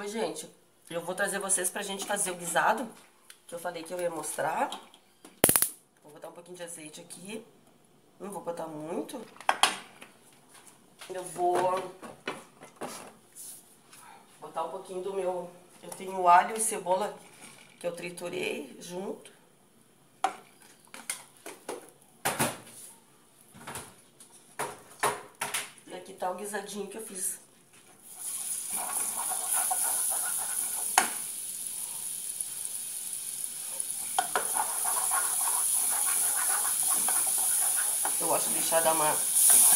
Oi, gente. Eu vou trazer vocês pra gente fazer o guisado, que eu falei que eu ia mostrar. Vou botar um pouquinho de azeite aqui. Não vou botar muito. Eu vou botar um pouquinho do meu... Eu tenho alho e cebola que eu triturei junto. E aqui tá o guisadinho que eu fiz. Eu gosto de deixar dar uma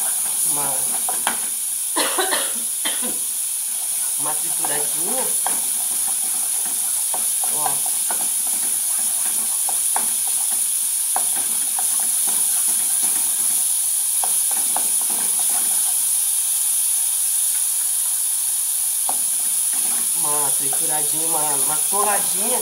trituradinha. Ó. Uma trituradinha, uma torradinha.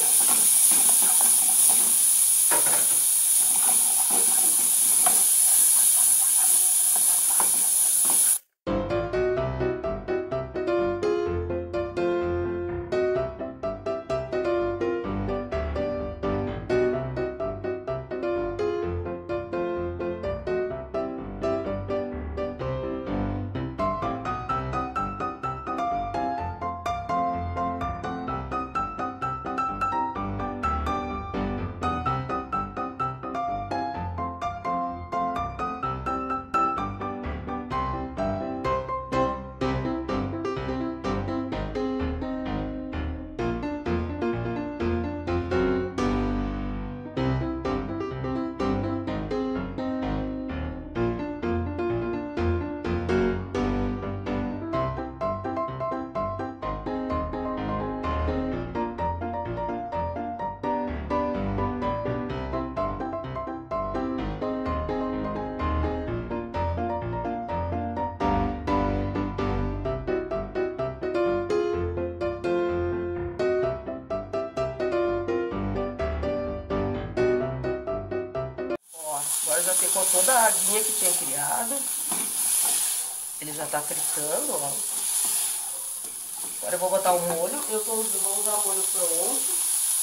Agora já secou toda a aguinha que tem criado. Ele já tá fritando, ó. Agora eu vou botar o molho. Eu vou usar o molho pronto.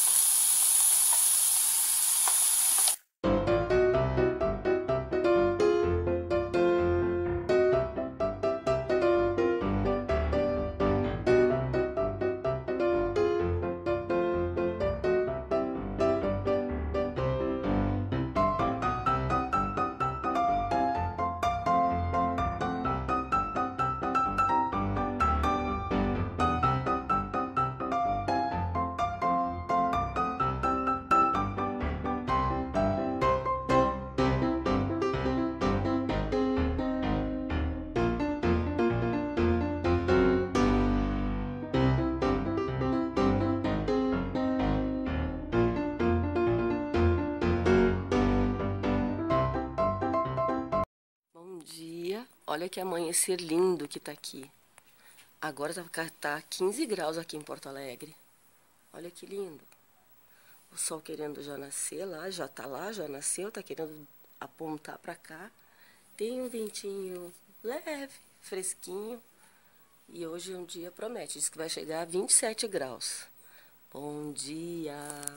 Bom dia, olha que amanhecer lindo que tá aqui. Agora tá 15 graus aqui em Porto Alegre. Olha que lindo. O sol querendo já nascer lá, já nasceu, tá querendo apontar pra cá. Tem um ventinho leve, fresquinho. E hoje um dia promete, diz que vai chegar a 27 graus. Bom dia.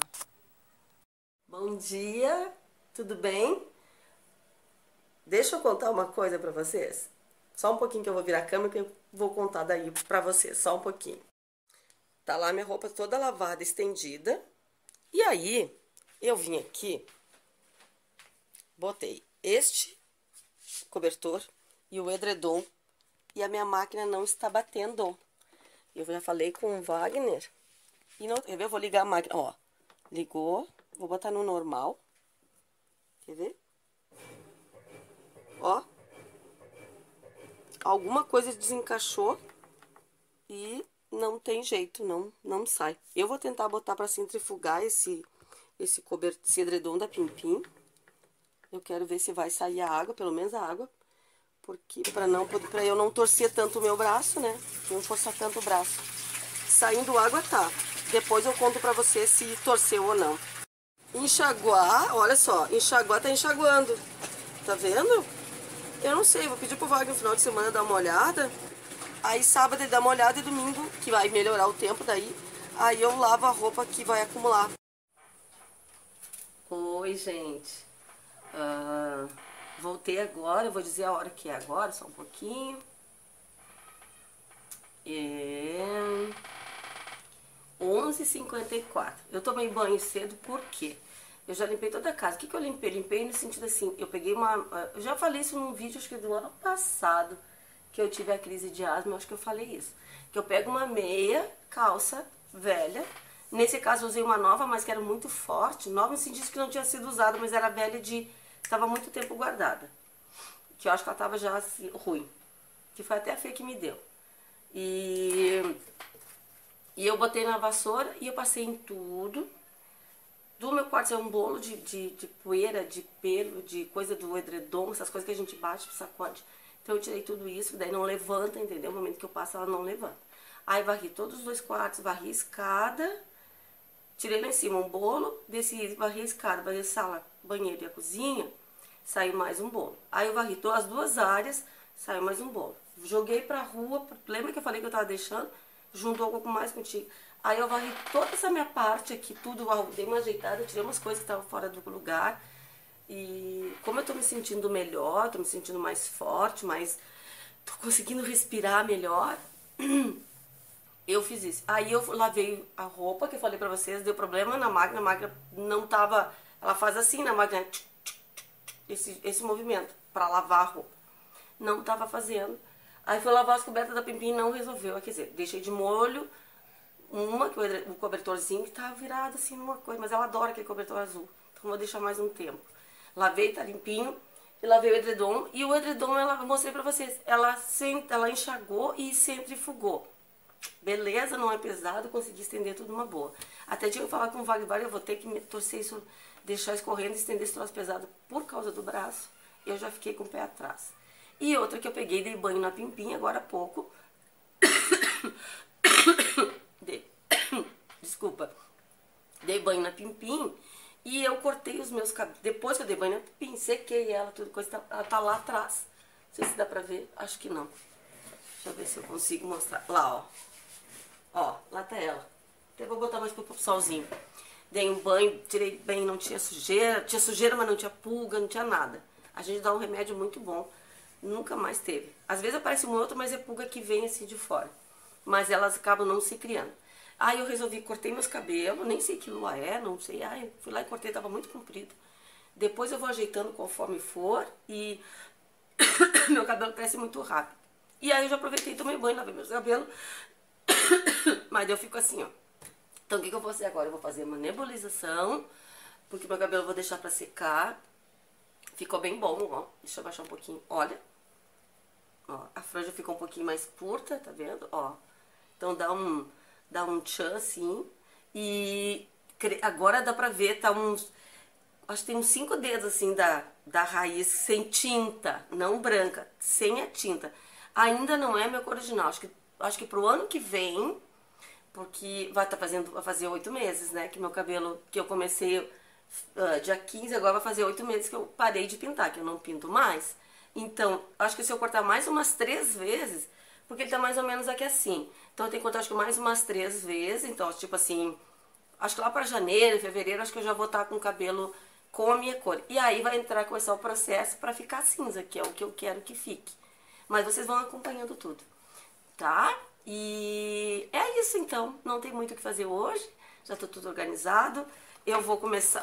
Bom dia, tudo bem? Deixa eu contar uma coisa pra vocês. Só um pouquinho que eu vou virar a câmera que eu vou contar daí pra vocês, só um pouquinho. Tá lá minha roupa toda lavada, estendida. E aí, eu vim aqui, botei este cobertor e o edredom e a minha máquina não está batendo. Eu já falei com o Wagner e não, quer ver? Eu vou ligar a máquina, ó. Ligou, vou botar no normal. Quer ver? Ó, alguma coisa desencaixou e não tem jeito, não sai. Eu vou tentar botar para centrifugar esse edredom da Pimpim. Eu quero ver se vai sair a água, pelo menos a água, porque para eu não torcer tanto o meu braço, né? Não forçar tanto o braço. Saindo água tá. Depois eu conto para você se torceu ou não. Enxaguar, olha só, enxaguar tá enxaguando. Tá vendo? Eu não sei, vou pedir pro Wagner no final de semana dar uma olhada. Aí sábado ele dá uma olhada e domingo, que vai melhorar o tempo daí, aí eu lavo a roupa que vai acumular. Oi, gente. Voltei agora, eu vou dizer a hora que é agora, só um pouquinho. 11h54. Eu tomei banho cedo porque eu já limpei toda a casa. O que eu limpei? Limpei no sentido assim, eu peguei uma... Eu já falei isso num vídeo, acho que do ano passado, que eu tive a crise de asma, eu acho que eu falei isso. Que eu pego uma meia, calça, velha. Nesse caso eu usei uma nova, mas que era muito forte. Nova no sentido que não tinha sido usada, mas era velha de... Estava muito tempo guardada. Que eu acho que ela estava já assim, ruim. Que foi até a Fê que me deu. E eu botei na vassoura e eu passei em tudo. Do meu quarto é um bolo de poeira, de pelo, de coisa do edredom, essas coisas que a gente bate, sacode. Então eu tirei tudo isso, daí não levanta, entendeu? No momento que eu passo ela não levanta. Aí varri todos os 2 quartos, varri a escada, tirei lá em cima um bolo, desci, varri a escada, varri a sala, banheiro e a cozinha, saiu mais um bolo. Aí eu varri todas as 2 áreas, saiu mais um bolo. Joguei pra rua, lembra que eu falei que eu tava deixando? Juntou um pouco mais contigo. Aí eu varri toda essa minha parte aqui, tudo, dei uma ajeitada, tirei umas coisas que estavam fora do lugar. E como eu tô me sentindo melhor, tô me sentindo mais forte, tô conseguindo respirar melhor, eu fiz isso. Aí eu lavei a roupa, que eu falei pra vocês, deu problema na máquina, a máquina não tava... Ela faz assim na máquina, esse movimento, pra lavar a roupa. Não tava fazendo. Aí fui lavar as cobertas da Pimpim e não resolveu. Quer dizer, deixei de molho o cobertorzinho que tava virado assim numa coisa, mas ela adora aquele cobertor azul. Então vou deixar mais um tempo. Lavei, tá limpinho. E lavei o edredom. E o edredom, eu mostrei pra vocês. Ela enxagou e centrifugou. Beleza, não é pesado, consegui estender tudo uma boa. Até tinha que falar com o Wagner, eu vou ter que torcer isso, deixar escorrendo e estender esse troço pesado por causa do braço. Eu já fiquei com o pé atrás. E outra que eu peguei, dei banho na Pimpim agora há pouco. Desculpa. Dei banho na Pimpim e eu cortei os meus cabelos. Depois que eu dei banho na Pimpim, sequei ela, tudo coisa. Ela tá lá atrás. Não sei se dá pra ver. Acho que não. Deixa eu ver se eu consigo mostrar. Lá, ó. Ó, lá tá ela. Até vou botar mais pro solzinho. Dei um banho, tirei bem, não tinha sujeira. Tinha sujeira, mas não tinha pulga, não tinha nada. A gente dá um remédio muito bom. Nunca mais teve. Às vezes aparece uma outra, mas é pulga que vem assim de fora. Mas elas acabam não se criando. Aí eu resolvi, cortei meus cabelos, nem sei que lua é, não sei. Aí fui lá e cortei, tava muito comprido. Depois eu vou ajeitando conforme for e meu cabelo cresce muito rápido. E aí eu já aproveitei e tomei banho, lavei meus cabelos. Mas eu fico assim, ó. Então o que eu vou fazer agora? Eu vou fazer uma nebulização, porque meu cabelo eu vou deixar pra secar. Ficou bem bom, ó. Deixa eu baixar um pouquinho. Olha. Ó, a franja ficou um pouquinho mais curta, tá vendo? Ó. Então dá um tchan assim. E agora dá pra ver, tá uns... Acho que tem uns 5 dedos assim da raiz sem tinta, não branca, sem a tinta. Ainda não é meu cor original. Acho que pro ano que vem, porque vai fazer 8 meses, né? Que meu cabelo, que eu comecei dia 15, agora vai fazer 8 meses que eu parei de pintar, que eu não pinto mais. Então, acho que se eu cortar mais umas 3 vezes, porque ele tá mais ou menos aqui assim. Então eu tenho que cortar acho que mais umas 3 vezes. Então, tipo assim, acho que lá pra janeiro, fevereiro, acho que eu já vou estar com o cabelo com a minha cor. E aí vai começar o processo pra ficar cinza, que é o que eu quero que fique. Mas vocês vão acompanhando tudo, tá? E é isso então, não tem muito o que fazer hoje, já tô tudo organizado. Eu vou comecei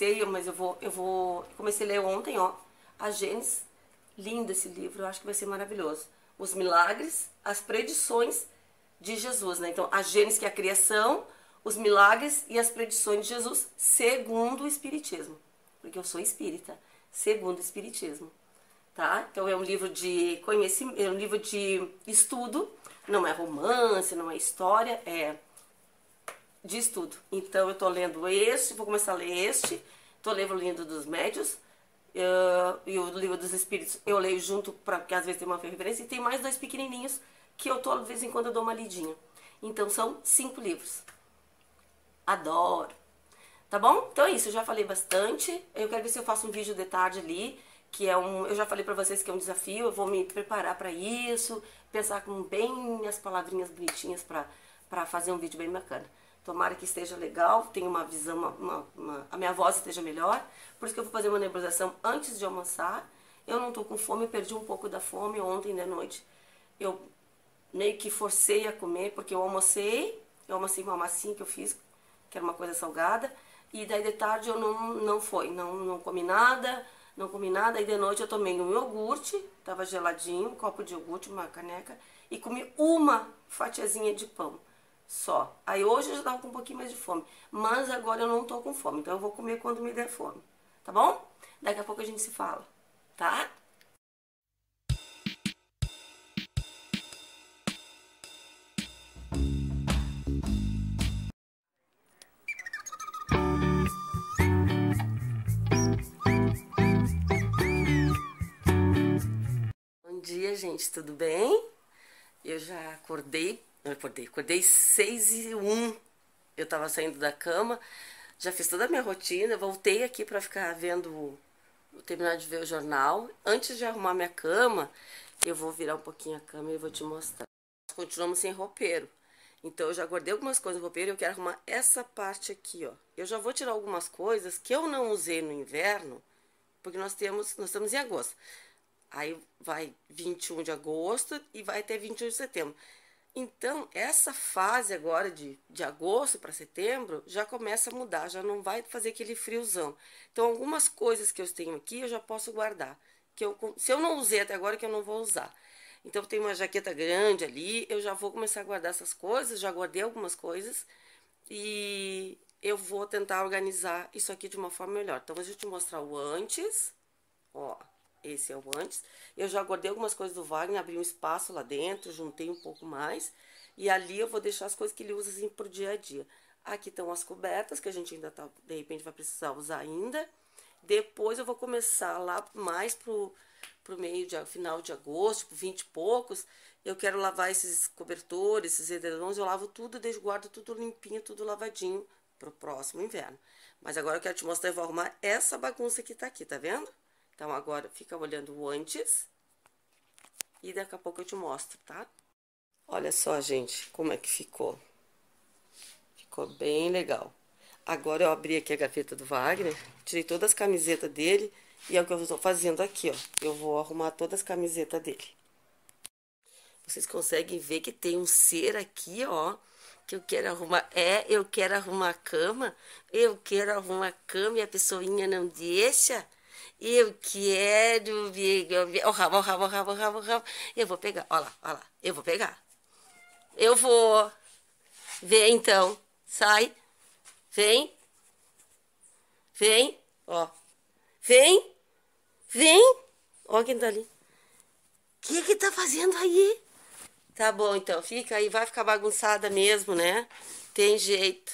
a ler ontem, ó, a Gênesis, lindo esse livro, eu acho que vai ser maravilhoso. Os milagres, as predições de Jesus, né? Então, a Gênesis, que é a criação, os milagres e as predições de Jesus, segundo o Espiritismo, porque eu sou espírita, segundo o Espiritismo, tá? Então, é um livro de conhecimento, é um livro de estudo, não é romance, não é história, é de estudo. Então eu tô lendo este, vou começar a ler este, tô lendo o livro dos médios e o livro dos espíritos eu leio junto, porque às vezes tem uma referência, e tem mais 2 pequenininhos que eu tô, de vez em quando eu dou uma lidinha. Então são 5 livros. Adoro. Tá bom? Então é isso, eu já falei bastante. Eu quero ver se eu faço um vídeo de tarde ali, que é eu já falei pra vocês que é um desafio, eu vou me preparar pra isso, pensar com bem as palavrinhas bonitinhas pra fazer um vídeo bem bacana. Tomara que esteja legal, tenha uma visão, a minha voz esteja melhor. Por isso que eu vou fazer uma nebulização antes de almoçar. Eu não tô com fome, eu perdi um pouco da fome ontem de noite. Eu meio que forcei a comer, porque eu almocei uma massinha que eu fiz, que era uma coisa salgada. E daí de tarde eu não comi nada, e de noite eu tomei um iogurte, tava geladinho, um copo de iogurte, uma caneca, e comi uma fatiazinha de pão. Só. Aí hoje eu já tava com um pouquinho mais de fome. Mas agora eu não tô com fome. Então eu vou comer quando me der fome. Tá bom? Daqui a pouco a gente se fala. Tá? Bom dia, gente. Tudo bem? Eu já acordei. Acordei 6h01. Eu tava saindo da cama. Já fiz toda a minha rotina, voltei aqui pra ficar vou terminar de ver o jornal. Antes de arrumar minha cama, eu vou virar um pouquinho a cama e vou te mostrar. Nós continuamos sem roupeiro. Então eu já guardei algumas coisas no roupeiro e eu quero arrumar essa parte aqui, ó. Eu já vou tirar algumas coisas que eu não usei no inverno, porque nós estamos em agosto. Aí vai 21 de agosto e vai até 21 de setembro. Então, essa fase agora de agosto para setembro já começa a mudar, já não vai fazer aquele friozão. Então, algumas coisas que eu tenho aqui eu já posso guardar. Se eu não usei até agora, que eu não vou usar. Então, tem uma jaqueta grande ali, eu já vou começar a guardar essas coisas, já guardei algumas coisas e eu vou tentar organizar isso aqui de uma forma melhor. Então, deixa eu te mostrar o antes, ó. Esse é o antes. Eu já guardei algumas coisas do Wagner, abri um espaço lá dentro, juntei um pouco mais. E ali eu vou deixar as coisas que ele usa assim pro dia a dia. Aqui estão as cobertas, que a gente ainda de repente vai precisar usar ainda. Depois eu vou começar lá mais pro final de agosto, tipo 20 e poucos. Eu quero lavar esses cobertores, esses edredons, eu lavo tudo, guardo tudo limpinho, tudo lavadinho pro próximo inverno. Mas agora eu quero te mostrar, eu vou arrumar essa bagunça que tá aqui, tá vendo? Então, agora fica olhando o antes e daqui a pouco eu te mostro, tá? Olha só, gente, como é que ficou. Ficou bem legal. Agora eu abri aqui a gaveta do Wagner, tirei todas as camisetas dele e é o que eu estou fazendo aqui, ó. Eu vou arrumar todas as camisetas dele. Vocês conseguem ver que tem um ser aqui, ó, que eu quero arrumar. Eu quero arrumar a cama. Eu quero arrumar a cama e a pessoinha não deixa. Eu quero ver o rabo, o rabo, o rabo, o rabo, o rabo. Eu vou pegar, ó lá, eu vou pegar. Eu vou ver então, sai, vem, vem, ó, vem, vem, ó quem tá ali. O que tá fazendo aí? Tá bom, então, fica aí, vai ficar bagunçada mesmo, né? Tem jeito.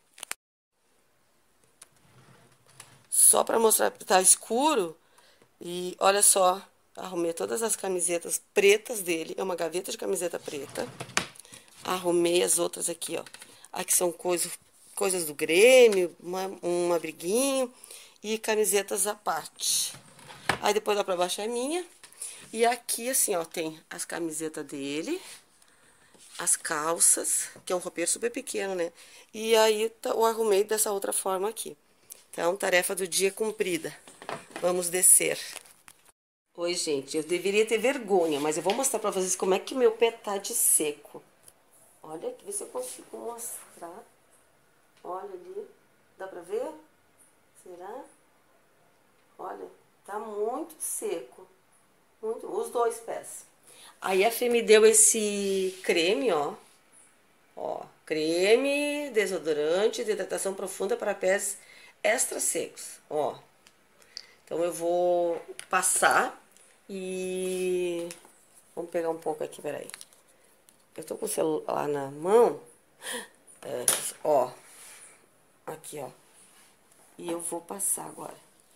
Só pra mostrar que tá escuro. E olha só, arrumei todas as camisetas pretas dele. É uma gaveta de camiseta preta. Arrumei as outras aqui, ó. Aqui são coisas do Grêmio, um abriguinho e camisetas à parte. Aí depois lá pra baixo é minha. E aqui, assim, ó, tem as camisetas dele, as calças, que é um roupeiro super pequeno, né? E aí eu arrumei dessa outra forma aqui. Então, tarefa do dia cumprida. Vamos descer. Oi, gente, eu deveria ter vergonha, mas eu vou mostrar pra vocês como é que meu pé tá de seco. Olha aqui, vê se eu consigo mostrar. Olha ali, dá pra ver? Será? Olha, tá muito seco. Muito, os dois pés. Aí a Fê me deu esse creme, ó. Ó, creme desodorante de hidratação profunda para pés extra secos, ó. Então eu vou passar e vamos pegar um pouco aqui, peraí. Eu tô com o celular na mão, ó, aqui, ó. E eu vou passar agora.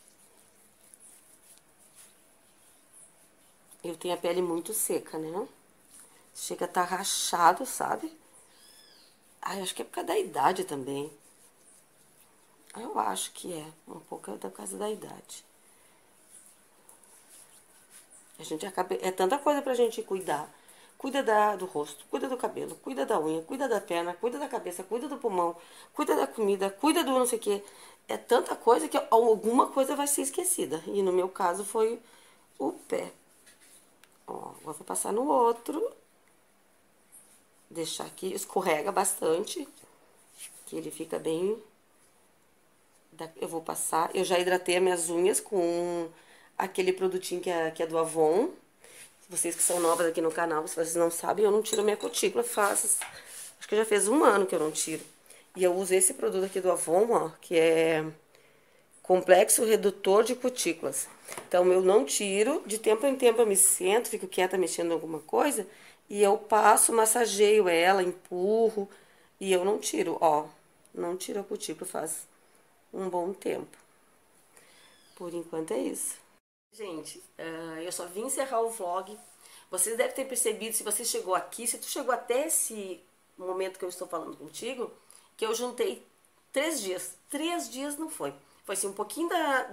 Eu tenho a pele muito seca, né? Chega a tá rachado, sabe? Ai, acho que é por causa da idade também. Eu acho que é. Um pouco é por causa da idade. A gente acaba... É tanta coisa pra gente cuidar. Cuida do rosto, cuida do cabelo, cuida da unha, cuida da perna, cuida da cabeça, cuida do pulmão, cuida da comida, cuida do não sei o quê. É tanta coisa que alguma coisa vai ser esquecida. E no meu caso foi o pé. Ó, agora vou passar no outro. Deixar aqui, escorrega bastante. Que ele fica bem... Eu vou passar. Eu já hidratei as minhas unhas com aquele produtinho que é do Avon. Vocês que são novas aqui no canal, se vocês não sabem, eu não tiro minha cutícula faz... Acho que já fez 1 ano que eu não tiro. E eu uso esse produto aqui do Avon, ó, que é Complexo Redutor de Cutículas. Então, eu não tiro. De tempo em tempo eu me sento, fico quieta mexendo em alguma coisa. E eu passo, massageio ela, empurro. E eu não tiro, ó. Não tiro a cutícula faz um bom tempo. Por enquanto é isso. Gente, eu só vim encerrar o vlog. Vocês devem ter percebido, se você chegou aqui, se tu chegou até esse momento que eu estou falando contigo, que eu juntei 3 dias. 3 dias não foi. Foi assim, um pouquinho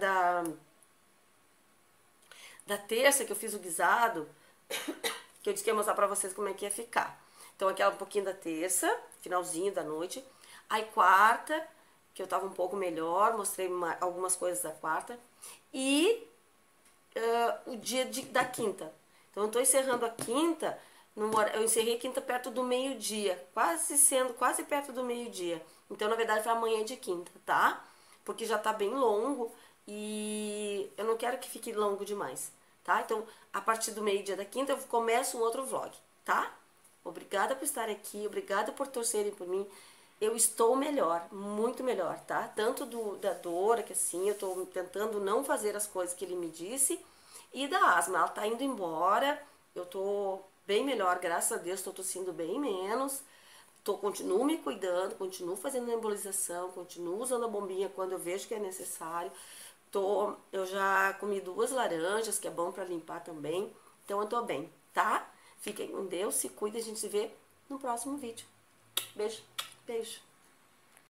da terça que eu fiz o guisado, que eu disse que ia mostrar pra vocês como é que ia ficar. Então, aquela um pouquinho da terça, finalzinho da noite. Aí, quarta, que eu tava um pouco melhor, mostrei algumas coisas da quarta. E o dia da quinta. Então, eu tô encerrando a quinta, eu encerrei a quinta perto do meio-dia, quase perto do meio-dia. Então, na verdade, foi amanhã de quinta, tá? Porque já tá bem longo e eu não quero que fique longo demais, tá? Então, a partir do meio-dia da quinta, eu começo um outro vlog, tá? Obrigada por estar aqui, obrigada por torcerem por mim. Eu estou melhor, muito melhor, tá? Tanto da dor, que assim, eu tô tentando não fazer as coisas que ele me disse, e da asma, ela tá indo embora, eu tô bem melhor, graças a Deus, tô tossindo bem menos, continuo me cuidando, continuo fazendo nebulização, continuo usando a bombinha quando eu vejo que é necessário, eu já comi 2 laranjas, que é bom pra limpar também, então eu tô bem, tá? Fiquem com Deus, se cuidem, a gente se vê no próximo vídeo. Beijo, beijo.